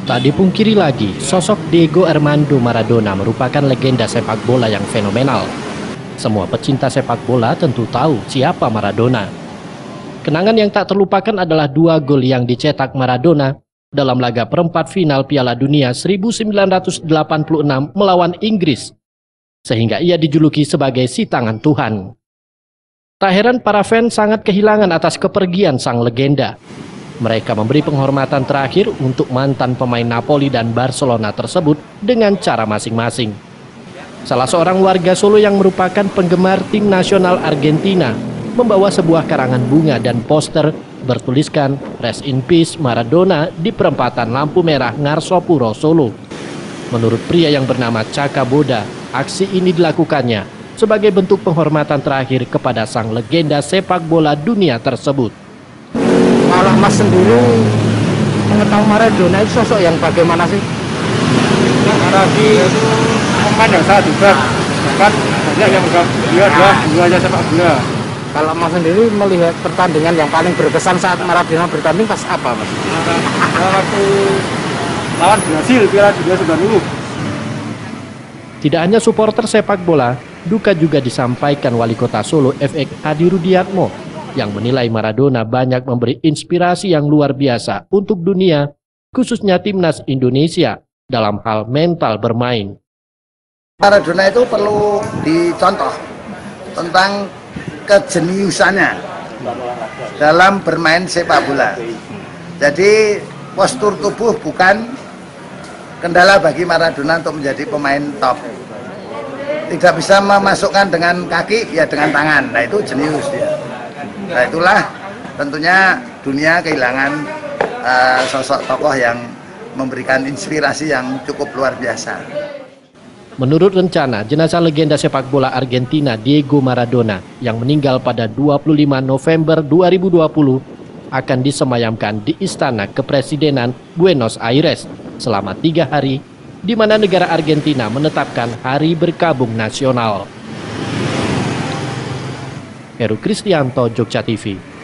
Tak dipungkiri lagi, sosok Diego Armando Maradona merupakan legenda sepak bola yang fenomenal. Semua pecinta sepak bola tentu tahu siapa Maradona. Kenangan yang tak terlupakan adalah 2 gol yang dicetak Maradona dalam laga perempat final Piala Dunia 1986 melawan Inggris, sehingga ia dijuluki sebagai si tangan Tuhan. Tak heran para fans sangat kehilangan atas kepergian sang legenda. Mereka memberi penghormatan terakhir untuk mantan pemain Napoli dan Barcelona tersebut dengan cara masing-masing. Salah seorang warga Solo yang merupakan penggemar tim nasional Argentina membawa sebuah karangan bunga dan poster bertuliskan "Rest in Peace Maradona" di perempatan lampu merah Ngarsopuro, Solo. Menurut pria yang bernama Caka Boda, aksi ini dilakukannya sebagai bentuk penghormatan terakhir kepada sang legenda sepak bola dunia tersebut. Kalau Mas sendiri mengetahui Maradona itu sosok yang bagaimana sih? Maradona itu pemain yang sangat hebat, bahkan banyak yang dia adalah juara sepak bola. Kalau Mas sendiri melihat pertandingan yang paling berkesan saat Maradona bertanding pas apa, Mas? Waktu lawan Brasil Piala Dunia 90. Tidak hanya supporter sepak bola, duka juga disampaikan Wali Kota Solo FX Hadi Rudiatmo yang menilai Maradona banyak memberi inspirasi yang luar biasa untuk dunia, khususnya timnas Indonesia dalam hal mental bermain. Maradona itu perlu dicontoh tentang kejeniusannya dalam bermain sepak bola. Jadi postur tubuh bukan kendala bagi Maradona untuk menjadi pemain top. Tidak bisa memasukkan dengan kaki, ya dengan tangan. Nah itu jenius dia. Nah itulah tentunya dunia kehilangan sosok tokoh yang memberikan inspirasi yang cukup luar biasa. Menurut rencana, jenazah legenda sepak bola Argentina Diego Maradona yang meninggal pada 25 November 2020 akan disemayamkan di Istana Kepresidenan Buenos Aires selama 3 hari, di mana negara Argentina menetapkan Hari Berkabung Nasional. Heru Kristianto, Jogja TV.